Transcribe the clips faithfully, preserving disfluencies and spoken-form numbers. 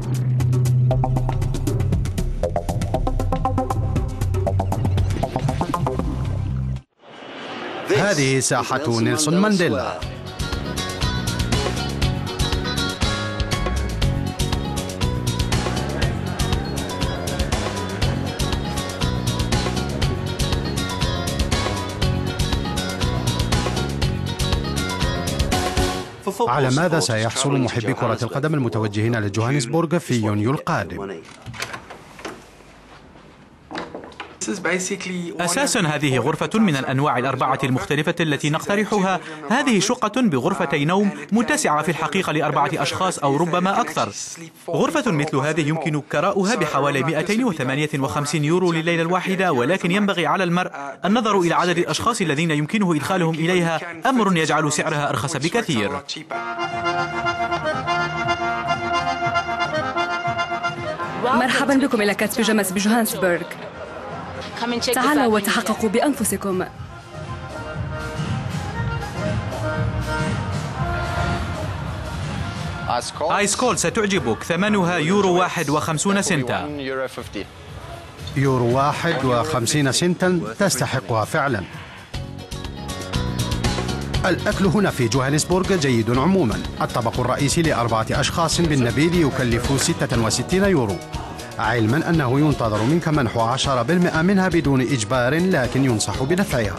هذه ساحة نيلسون مانديلا. على ماذا سيحصل محبي كرة القدم المتوجهين لجوهانسبورغ في يونيو القادم؟ أساساً هذه غرفة من الأنواع الأربعة المختلفة التي نقترحها. هذه شقة بغرفتي نوم متسعة في الحقيقة لأربعة أشخاص أو ربما أكثر. غرفة مثل هذه يمكن كراؤها بحوالي مئتين وثمانية وخمسين يورو لليلة الواحدة، ولكن ينبغي على المرء النظر إلى عدد الأشخاص الذين يمكنه إدخالهم إليها، أمر يجعل سعرها أرخص بكثير. مرحبا بكم إلى كات بيجاماس بجوهانسبورغ. تعالوا وتحققوا بأنفسكم. آيس كول ستعجبك، ثمنها يورو واحد وخمسون سنتا. يورو واحد وخمسين سنتا تستحقها فعلا. الأكل هنا في جوهانسبورغ جيد عموما. الطبق الرئيسي لأربعة أشخاص بالنبيذ يكلف ستة وستين يورو، علما أنه ينتظر منك منح عشرة بالمئة منها بدون إجبار، لكن ينصح بدفعها.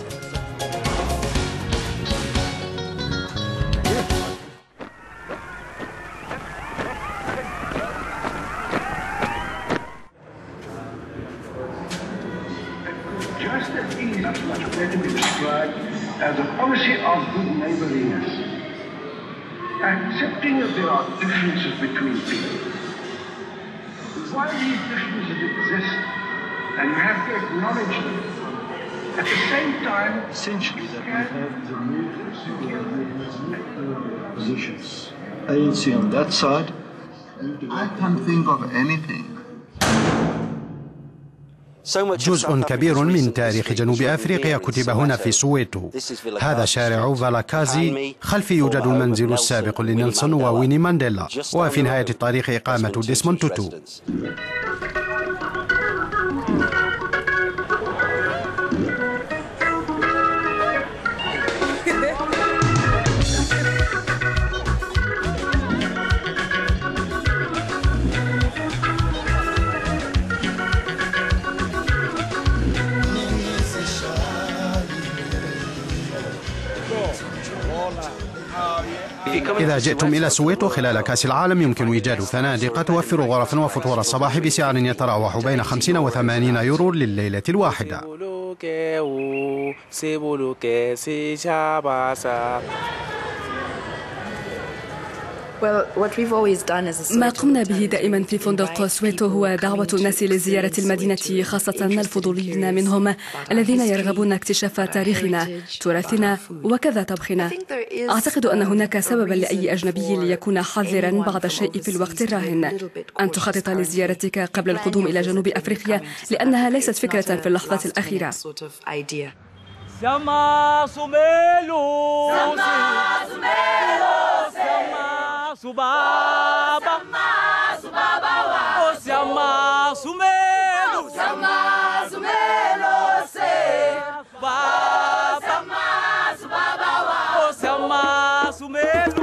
Why these differences exist, and you have to acknowledge them. At the same time, essentially, that we have the positions. A N C on that side. I can't think of anything. جزء كبير من تاريخ جنوب أفريقيا كتب هنا في سويتو. هذا شارع فالاكازي، خلفي يوجد المنزل السابق لنيلسون وويني مانديلا، وفي نهاية الطريق إقامة ديسموند توتو. إذا جئتم إلى سويتو خلال كأس العالم يمكن إيجاد فنادق توفر غرف وفطور الصباح بسعر يتراوح بين خمسين وثمانين يورو لليلة الواحدة. ما قمنا به دائما في فندق سويتو هو دعوة الناس لزيارة المدينة، خاصة الفضوليين منهم الذين يرغبون اكتشاف تاريخنا، تراثنا وكذا طبخنا. أعتقد أن هناك سببا لأي أجنبي ليكون حذرا بعض الشيء في الوقت الراهن، أن تخطط لزيارتك قبل القدوم إلى جنوب أفريقيا، لأنها ليست فكرة في اللحظات الأخيرة. Subaba, subaba wa, oh sama sumelo, sama sumelo se, baba, sama subaba wa, oh sama sumelo.